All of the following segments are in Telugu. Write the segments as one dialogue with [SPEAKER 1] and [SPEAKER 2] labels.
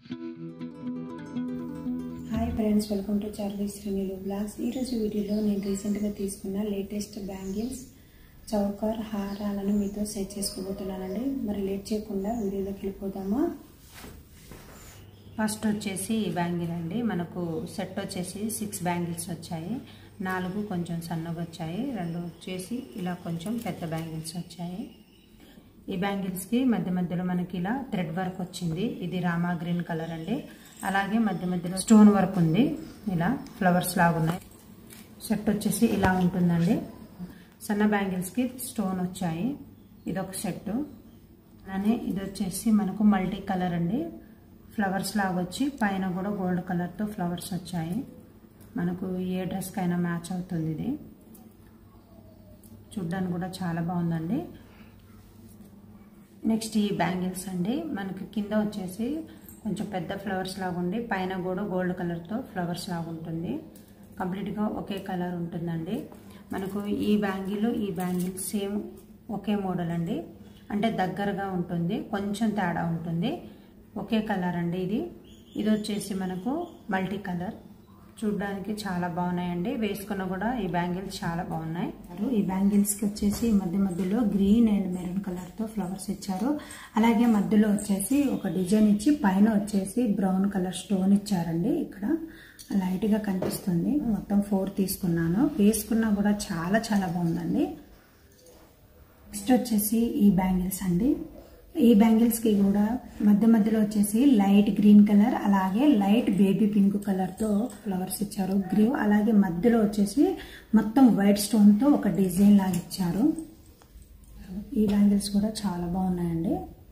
[SPEAKER 1] Hi friends, welcome to Charlie Sreenilu vlogs. ఈరోజు వీడియోలో నేను రీసెంట్గా తీసుకున్న లేటెస్ట్ బ్యాంగిల్స్ చౌకర్ హారాలను మీతో సెట్ చేసుకోబోతున్నానండి. మరి లేట్ చేయకుండా వీడియోలోకి వెళ్ళిపోదామా.
[SPEAKER 2] ఫస్ట్ వచ్చేసి ఈ బ్యాంగిల్ అండి. మనకు సెట్ వచ్చేసి 6 బ్యాంగిల్స్ వచ్చాయి. 4 కొంచెం సన్నగా వచ్చాయి, 2 వచ్చేసి ఇలా కొంచెం పెద్ద బ్యాంగిల్స్ వచ్చాయి. ఈ బ్యాంగిల్స్కి మధ్య మధ్యలో మనకి ఇలా థ్రెడ్ వర్క్ వచ్చింది. ఇది రామా గ్రీన్ కలర్ అండి. అలాగే మధ్య మధ్యలో స్టోన్ వర్క్ ఉంది, ఇలా ఫ్లవర్స్ లాగా ఉన్నాయి. సెట్ వచ్చేసి ఇలా ఉంటుందండి. సన్న బ్యాంగిల్స్కి స్టోన్ వచ్చాయి. ఇదొక సెట్. అలానే ఇది వచ్చేసి మనకు మల్టీ కలర్ అండి. ఫ్లవర్స్ లాగా వచ్చి పైన కూడా గోల్డ్ కలర్తో ఫ్లవర్స్ వచ్చాయి. మనకు ఏ డ్రెస్కైనా మ్యాచ్ అవుతుంది. ఇది చూడ్డానికి కూడా చాలా బాగుందండి. నెక్స్ట్ ఈ బ్యాంగిల్స్ అండి. మనకి కింద వచ్చేసి కొంచెం పెద్ద ఫ్లవర్స్ లాగా ఉండి పైన కూడా గోల్డ్ కలర్తో ఫ్లవర్స్ లాగా ఉంటుంది. కంప్లీట్గా ఒకే కలర్ ఉంటుందండి. మనకు ఈ బ్యాంగిల్ సేమ్ ఒకే మోడల్ అండి. అంటే దగ్గరగా ఉంటుంది, కొంచెం తేడా ఉంటుంది. ఒకే కలర్ అండి. ఇది వచ్చేసి మనకు మల్టీ కలర్. చూడ్డానికి చాలా బాగున్నాయండి. వేసుకున్న కూడా ఈ బ్యాంగిల్స్ చాలా బాగున్నాయి.
[SPEAKER 1] ఈ బ్యాంగిల్స్కి వచ్చేసి మధ్య మధ్యలో గ్రీన్ అండ్ మెరూన్ కలర్తో ఫ్లవర్స్ ఇచ్చారు. అలాగే మధ్యలో వచ్చేసి ఒక డిజైన్ ఇచ్చి పైన వచ్చేసి బ్రౌన్ కలర్ స్టోన్ ఇచ్చారండి. ఇక్కడ లైట్గా కనిపిస్తుంది. మొత్తం 4 తీసుకున్నాను. వేసుకున్నా కూడా చాలా చాలా బాగుందండి. నెక్స్ట్ వచ్చేసి ఈ బ్యాంగిల్స్ అండి. ఈ బ్యాంగిల్స్కి కూడా మధ్య మధ్యలో వచ్చేసి లైట్ గ్రీన్ కలర్, అలాగే లైట్ బేబీ పింక్ కలర్తో ఫ్లవర్స్ ఇచ్చారు. గ్రీన్ అలాగే మధ్యలో వచ్చేసి మొత్తం వైట్ స్టోన్తో ఒక డిజైన్ లాగా ఇచ్చారు. ఈ బ్యాంగిల్స్ కూడా చాలా బాగున్నాయండి.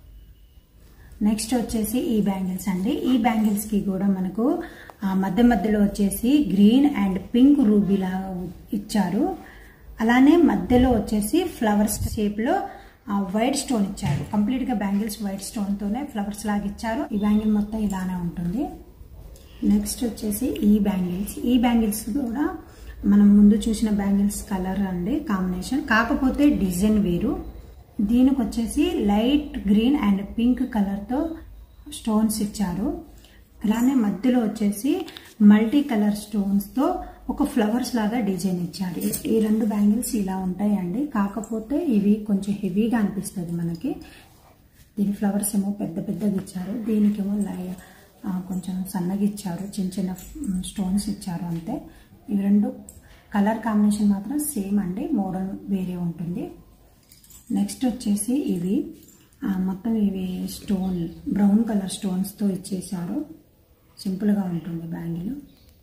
[SPEAKER 1] నెక్స్ట్ వచ్చేసి ఈ బ్యాంగిల్స్ అండి. ఈ బ్యాంగిల్స్కి కూడా మనకు మధ్య మధ్యలో వచ్చేసి గ్రీన్ అండ్ పింక్ రూబీ లాగా ఇచ్చారు. అలానే మధ్యలో వచ్చేసి ఫ్లవర్స్ షేప్లో వైట్ స్టోన్ ఇచ్చారు. కంప్లీట్గా బ్యాంగిల్స్ వైట్ స్టోన్తోనే ఫ్లవర్స్ లాగా ఇచ్చారు. ఈ బ్యాంగిల్ మొత్తం ఇలానే ఉంటుంది. నెక్స్ట్ వచ్చేసి ఈ బ్యాంగిల్స్ కూడా మనం ముందు చూసిన బ్యాంగిల్స్ కలర్ అండి, కాంబినేషన్. కాకపోతే డిజైన్ వేరు. దీనికి వచ్చేసి లైట్ గ్రీన్ అండ్ పింక్ కలర్తో స్టోన్స్ ఇచ్చారు. అలానే మధ్యలో వచ్చేసి మల్టీ కలర్ స్టోన్స్తో ఒక ఫ్లవర్స్ లాగా డిజైన్ ఇచ్చారు. ఈ 2 బ్యాంగిల్స్ ఇలా ఉంటాయండి. కాకపోతే ఇవి కొంచెం హెవీగా అనిపిస్తుంది మనకి. దీని ఫ్లవర్స్ ఏమో పెద్ద పెద్దగా ఇచ్చారు, దీనికేమో కొంచెం సన్నగా ఇచ్చారు. చిన్న చిన్న స్టోన్స్ ఇచ్చారు అంతే. ఇవి 2 కలర్ కాంబినేషన్ మాత్రం సేమ్ అండి, మోడల్ వేరే ఉంటుంది. నెక్స్ట్ వచ్చేసి ఇవి మొత్తం ఇవి స్టోన్ బ్రౌన్ కలర్ స్టోన్స్తో ఇచ్చేసారు. సింపుల్గా ఉంటుంది బ్యాంగిల్.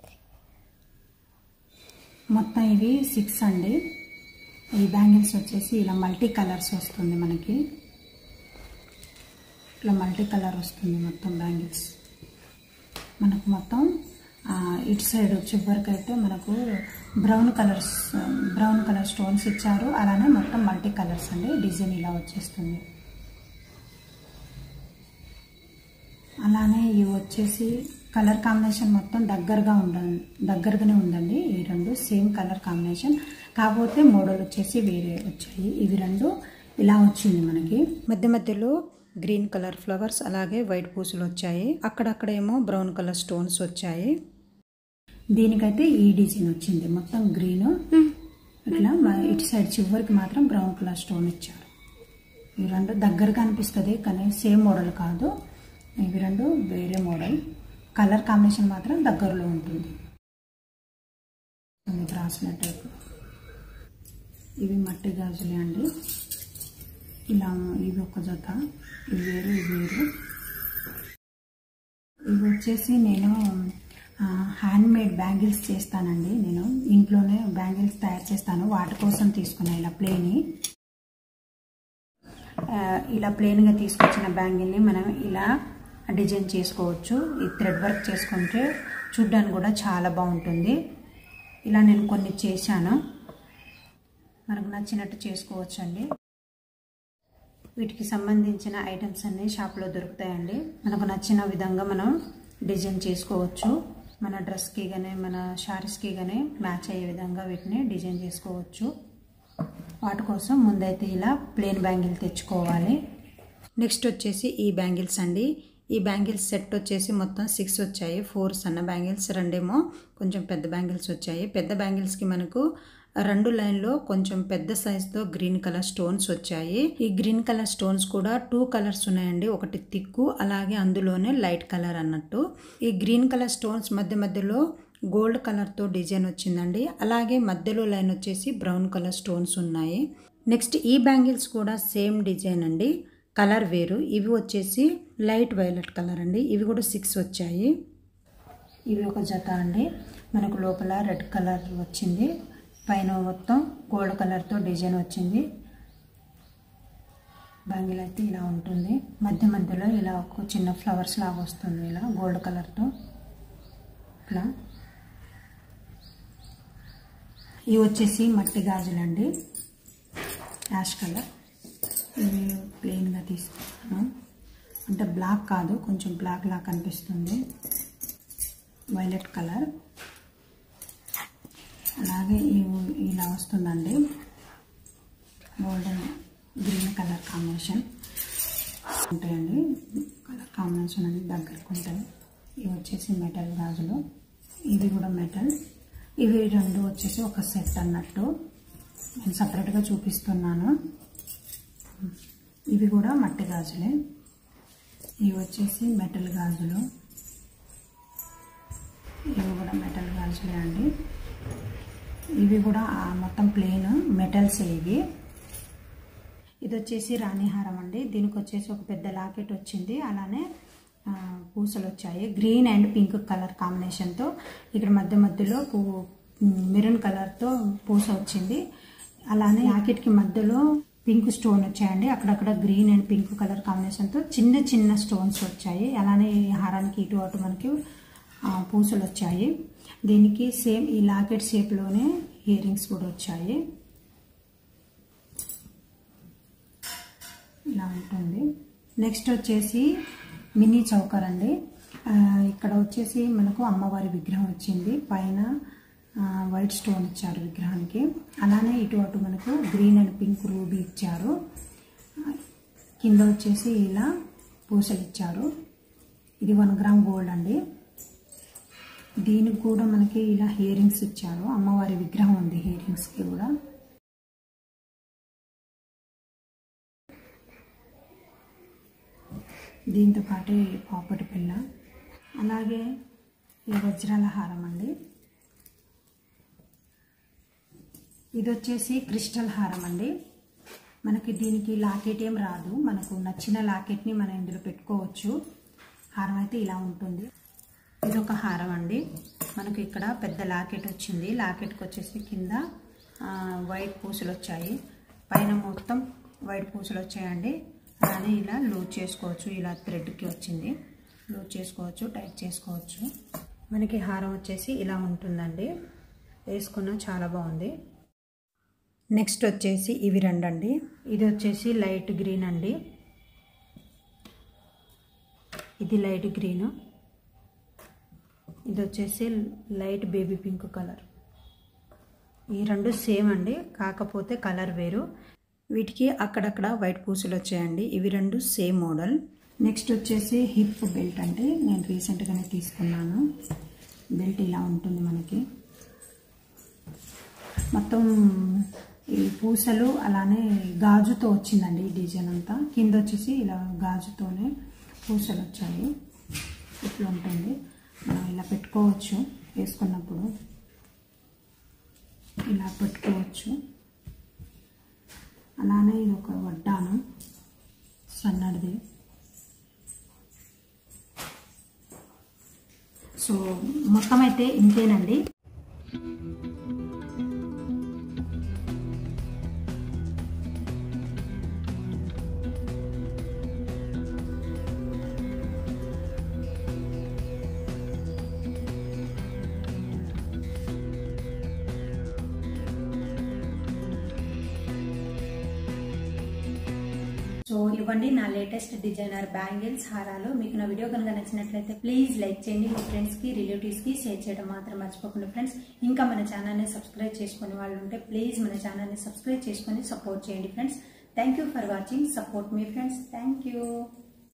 [SPEAKER 1] మొత్తం ఇవి 6 అండి. ఈ బ్యాంగిల్స్ వచ్చేసి ఇలా మల్టీ కలర్స్ వస్తుంది మనకి. ఇట్లా మల్టీ కలర్ వస్తుంది మొత్తం బ్యాంగిల్స్. మనకు మొత్తం ఇటు సైడ్ చివరికి అయితే మనకు బ్రౌన్ కలర్ స్టోన్స్ ఇచ్చారు. అలానే మొత్తం మల్టీ కలర్స్ అండి. డిజైన్ ఇలా వచ్చేస్తుంది. అలానే ఇవి వచ్చేసి కలర్ కాంబినేషన్ మొత్తం దగ్గరగానే ఉందండి. ఈ 2 సేమ్ కలర్ కాంబినేషన్, కాకపోతే మోడల్ వచ్చేసి వేరే వచ్చాయి. ఇవి 2 ఇలా వచ్చింది మనకి. మధ్య మధ్యలో గ్రీన్ కలర్ ఫ్లవర్స్ అలాగే వైట్ పూసలు వచ్చాయి. అక్కడక్కడ ఏమో బ్రౌన్ కలర్ స్టోన్స్ వచ్చాయి. దీనికైతే ఈ డిజైన్ వచ్చింది మొత్తం గ్రీన్. ఇట్లా ఇటు సైడ్ చివరికి మాత్రం బ్రౌన్ కలర్ స్టోన్ ఇచ్చారు. ఇవి 2 దగ్గరగా అనిపిస్తుంది, కానీ సేమ్ మోడల్ కాదు. ఇవి 2 వేరే మోడల్. కలర్ కాంబినేషన్ మాత్రం దగ్గరలో ఉంటుంది. Bracelet type. ఇవి మట్టి గాజులే అండి. ఇలా ఇవి ఒక జత, ఇవి వేరు. ఇవి వచ్చేసి నేను హ్యాండ్మేడ్ బ్యాంగిల్స్ చేస్తానండి. నేను ఇంట్లోనే బ్యాంగిల్స్ తయారు చేస్తాను. వాటి కోసం తీసుకున్నా ఇలా ప్లెయిన్గా తీసుకొచ్చిన బ్యాంగిల్ని మనం ఇలా డిజైన్ చేసుకోవచ్చు. ఈ థ్రెడ్ వర్క్ చేసుకుంటే చూడ్డానికి కూడా చాలా బాగుంటుంది. ఇలా నేను కొన్ని చేశాను. మనకు నచ్చినట్టు చేసుకోవచ్చు అండి. వీటికి సంబంధించిన ఐటమ్స్ అన్నీ షాప్లో దొరుకుతాయండి. మనకు నచ్చిన విధంగా మనం డిజైన్ చేసుకోవచ్చు. మన డ్రెస్కి కానీ మన శారీస్కి కానీ మ్యాచ్ అయ్యే విధంగా వీటిని డిజైన్ చేసుకోవచ్చు. వాటి కోసం ముందైతే ఇలా ప్లెయిన్ బ్యాంగిల్ తెచ్చుకోవాలి. నెక్స్ట్ వచ్చేసి ఈ బ్యాంగిల్స్ అండి. ఈ బ్యాంగిల్స్ సెట్ వచ్చేసి మొత్తం 6 వచ్చాయి. 4 సన్న బ్యాంగిల్స్, 2 ఏమో కొంచెం పెద్ద బ్యాంగిల్స్ వచ్చాయి. పెద్ద బ్యాంగిల్స్కి మనకు 2 లైన్లో కొంచెం పెద్ద సైజుతో గ్రీన్ కలర్ స్టోన్స్ వచ్చాయి. ఈ గ్రీన్ కలర్ స్టోన్స్ కూడా 2 కలర్స్ ఉన్నాయండి. ఒకటి థిక్కు, అలాగే అందులోనే లైట్ కలర్ అన్నట్టు. ఈ గ్రీన్ కలర్ స్టోన్స్ మధ్యలో గోల్డ్ కలర్తో డిజైన్ వచ్చిందండి. అలాగే మధ్యలో లైన్ వచ్చేసి బ్రౌన్ కలర్ స్టోన్స్ ఉన్నాయి. నెక్స్ట్ ఈ బ్యాంగిల్స్ కూడా సేమ్ డిజైన్ అండి, కలర్ వేరు. ఇవి వచ్చేసి లైట్ వైలెట్ కలర్ అండి. ఇవి కూడా 6 వచ్చాయి. ఇవి ఒక జత అండి. మనకు లోపల రెడ్ కలర్ వచ్చింది, పైన మొత్తం గోల్డ్ కలర్తో డిజైన్ వచ్చింది. బ్యాంగిల్ అయితే ఇలా ఉంటుంది. మధ్యలో ఇలా ఒక చిన్న ఫ్లవర్స్ లాగా వస్తుంది, ఇలా గోల్డ్ కలర్తో. ఇట్లా ఇవి వచ్చేసి మట్టి గాజులండి, యాష్ కలర్. ఇవి ప్లెయిన్గా తీసుకున్నాను, అంటే బ్లాక్ కాదు, కొంచెం బ్లాక్ లాగా కనిపిస్తుంది. వైలెట్ కలర్, అలాగే ఇలా వస్తుందండి గోల్డెన్ గ్రీన్ కలర్ కాంబినేషన్ ఉంటాయండి. కలర్ కాంబినేషన్ అనేది దగ్గరకు ఉంటాయి. ఇవి వచ్చేసి మెటల్ గాజులు, ఇవి కూడా మెటల్. ఇవి 2 వచ్చేసి ఒక సెట్ అన్నట్టు, నేను సపరేట్గా చూపిస్తున్నాను. ఇవి కూడా మట్టి గాజులే. ఇవి వచ్చేసి మెటల్ గాజులు, ఇవి కూడా మెటల్ గాజులే అండి. ఇవి కూడా మొత్తం ప్లెయిన్ మెటల్స్. ఇవి ఇది వచ్చేసి రాణిహారం అండి. దీనికి వచ్చేసి ఒక పెద్ద లాకెట్ వచ్చింది, అలానే పూసలు వచ్చాయి గ్రీన్ అండ్ పింక్ కలర్ కాంబినేషన్తో. ఇక్కడ మధ్యలో మెరూన్ కలర్తో పూస వచ్చింది. అలానే లాకెట్కి మధ్యలో పింక్ స్టోన్ వచ్చాయండి. అక్కడక్కడ గ్రీన్ అండ్ పింక్ కలర్ కాంబినేషన్తో చిన్న స్టోన్స్ వచ్చాయి. అలానే ఈ హారానికి ఇటు అటు మనకి పూసలు వచ్చాయి. దీనికి సేమ్ ఈ లాకెట్ షేప్లోనే ఇయర్ రింగ్స్ కూడా వచ్చాయి. ఇలా ఉంటుంది. నెక్స్ట్ వచ్చేసి మినీ చౌకర్ అండి. ఇక్కడ వచ్చేసి మనకు అమ్మవారి విగ్రహం వచ్చింది, పైన వైట్ స్టోన్ ఇచ్చారు విగ్రహానికి. అలానే ఇటు అటు మనకు గ్రీన్ అండ్ పింక్ రూబీ ఇచ్చారు. కింద వచ్చేసి ఇలా పూసలు ఇచ్చారు. ఇది 1 గ్రామ్ గోల్డ్ అండి. దీనికి కూడా మనకి ఇలా ఇయర్ రింగ్స్ ఇచ్చారు. అమ్మవారి విగ్రహం ఉంది ఇయర్ రింగ్స్కి కూడా. దీంతో పాటు పాపటి పిల్ల, అలాగే ఈ వజ్రాల హారం అండి. ఇది వచ్చేసి క్రిస్టల్ హారం అండి. మనకి దీనికి లాకెట్ ఏం రాదు, మనకు నచ్చిన లాకెట్ని మనం ఇందులో పెట్టుకోవచ్చు. హారం అయితే ఇలా ఉంటుంది. ఇది ఒక హారం అండి. మనకు ఇక్కడ పెద్ద లాకెట్ వచ్చింది. లాకెట్కి వచ్చేసి కింద వైట్ పూసలు వచ్చాయి, పైన మొత్తం వైట్ పూసలు వచ్చాయండి. అలానే ఇలా లూజ్ చేసుకోవచ్చు, ఇలా థ్రెడ్కి వచ్చింది, లూజ్ చేసుకోవచ్చు, టైట్ చేసుకోవచ్చు. మనకి హారం వచ్చేసి ఇలా ఉంటుందండి, వేసుకున్న చాలా బాగుంది. నెక్స్ట్ వచ్చేసి ఇవి 2 అండి. ఇది వచ్చేసి లైట్ గ్రీన్ అండి, ఇది లైట్ గ్రీన్. ఇది వచ్చేసి లైట్ బేబీ పింక్ కలర్. ఈ 2 సేమ్ అండి, కాకపోతే కలర్ వేరు. వీటికి అక్కడక్కడ వైట్ పూసలు వచ్చాయండి. ఇవి 2 సేమ్ మోడల్. నెక్స్ట్ వచ్చేసి హిప్ బెల్ట్ అండి. నేను రీసెంట్గానే తీసుకున్నాను. బెల్ట్ ఇలా ఉంటుంది మనకి. మొత్తం ఈ పూసలు అలానే గాజుతో వచ్చిందండి ఈ డిజైన్ అంతా. కింద వచ్చేసి ఇలా గాజుతోనే పూసలు వచ్చాయి. ఇట్లా ఉంటుంది, మనం ఇలా పెట్టుకోవచ్చు, వేసుకున్నప్పుడు ఇలా పెట్టుకోవచ్చు. అలానే ఇది ఒక వడ్డానం సన్నడిది. సో మొత్తం అయితే ఇంతేనండి. సో ఇవ్వండి నా లేటెస్ట్ డిజైనర్ బ్యాంగిల్స్, హారాలు. మీకు నా వీడియో కనుక నచ్చినట్లయితే ప్లీజ్ లైక్ చేయండి. మీ ఫ్రెండ్స్కి, రిలేటివ్స్కి షేర్ చేయడం మాత్రం మర్చిపోకండి ఫ్రెండ్స్. ఇంకా మన ఛానల్ని సబ్స్క్రైబ్ చేసుకునే వాళ్ళు ఉంటే ప్లీజ్ మన ఛానల్ని సబ్స్క్రైబ్ చేసుకొని సపోర్ట్ చేయండి friends. Thank you for watching. Support మీ ఫ్రెండ్స్. Thank you.